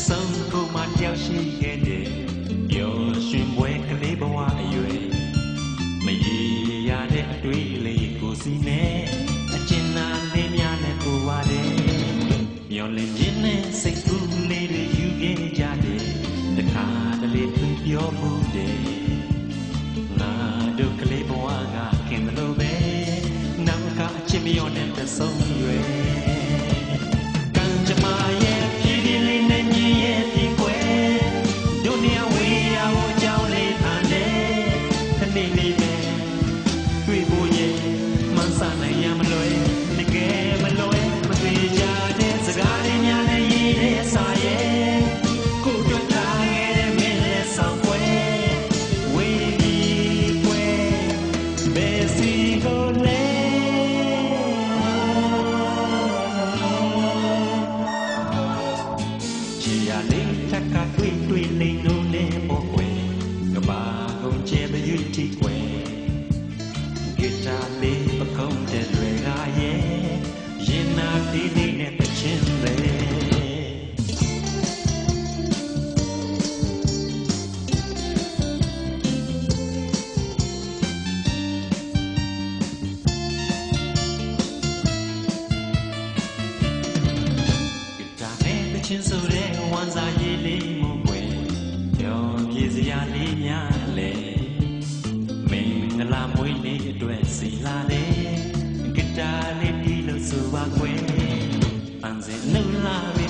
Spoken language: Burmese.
ဆုံးကိုမှတယောက်ရှိခဲ့တဲ့ပျော်ရွှင်ပွဲကလေးဘဝအရွယ်မရေရတဲ့အတွေ့လေးကိုစီနဲ့အကျဉ်းသားလေးများနဲ့ကိုပါတဲ့မျောလင်းခြင်းနဲ့စိတ်ကူးလေးတွေယူခဲ့ကြတဲ့တခါတလေသူပြောမှုတဲ့ငါတို့ကလေးဘဝကခင်မလို့ပဲနောက်ကအချင်းမရောနဲ့တဆုံးရွယ်ကံကြမ္မာရဲ့ဖြည်းဖြည်းလေးနဲ့မြည်ရဲ့ဒီကွယ်တို့နေဝေးရဖို့ကြောင်းလေးဖန်တယ်ခဏလေးပဲတွေ့ဖို့ရဲ့မဆနိုင်ရမလွယ်တကယ်မလွယ်မသိကြတဲ့စကားတွေများနဲ့ရည်တဲ့စာရဲ့ကိုတွေ့ထားခဲ့တဲ့မင်းလက်ဆောင်ကွယ်ဝေးပြီးကွယ်ဘယ်စီကိုလဲထက်ကတွေ့လိမ့်လို့လဲပေါ့ကွယ်ကဘာကုန်ကျဲမရွတိကွယ်ဂီတာလေးပခုံးတဲ့တွေကရဲ့ရင်နာတီးလေးနဲ့တချင်းပဲချင်းဆိုတဲ့ဝမ်းစာရည်လေးမို့ွယ်ကြော်ပြေစရာလေးများလေမင်္ဂလာမွေးနေ့အတွက်စီလာတဲ့ဂီတာလေးပြီးလို့ဆိုပါကွယ်ပန်းစင်နှုတ်လာ